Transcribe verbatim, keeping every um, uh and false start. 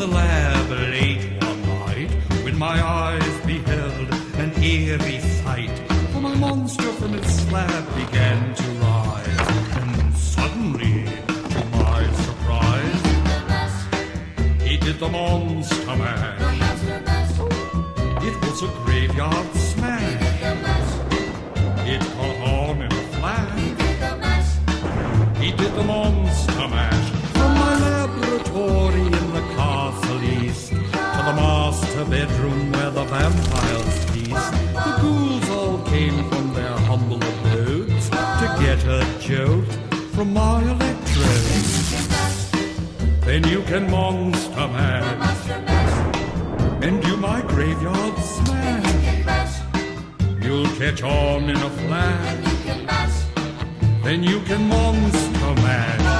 the lab late one night, when my eyes beheld an eerie sight, for my monster from its slab began to rise, and suddenly, to my surprise, he did the monster mash. It was a graveyard smash. It caught on in a flash. He did the monster mash. From my laboratory in the castle east to the master bedroom where the vampires feast, the ghouls all came from their humble abodes to get a jolt from my electrodes. Then you can monster mash and do my graveyard smash. You'll catch on in a flash. Then you can monster mash.